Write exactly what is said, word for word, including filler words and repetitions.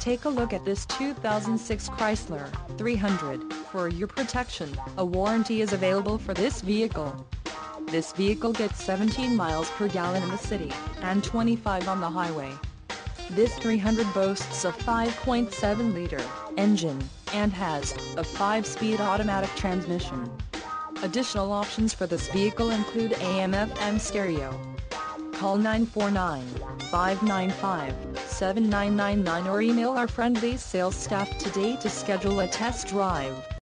Take a look at this two thousand six Chrysler three hundred. For your protection, a warranty is available for this vehicle. This vehicle gets seventeen miles per gallon in the city, and twenty-five on the highway. This three hundred boasts a five point seven liter engine, and has a five speed automatic transmission. Additional options for this vehicle include A M F M stereo. Call nine four nine, five nine five, seven nine nine nine or email our friendly sales staff today to schedule a test drive.